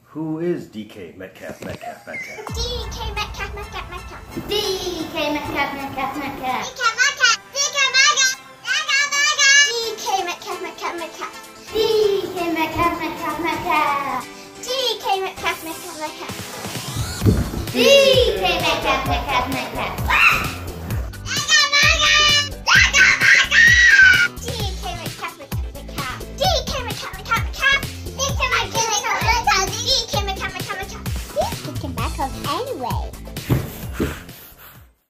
Who is DK Metcalf Metcalf Metcalf? DK Metcalf Metcalf Metcalf. DK Metcalf Metcalf Metcalf. DK Metcalf Metcalf Metcalf. DK Metcalf Metcalf Metcalf. DK Metcalf Metcalf Metcalf. DK Metcalf Metcalf Metcalf.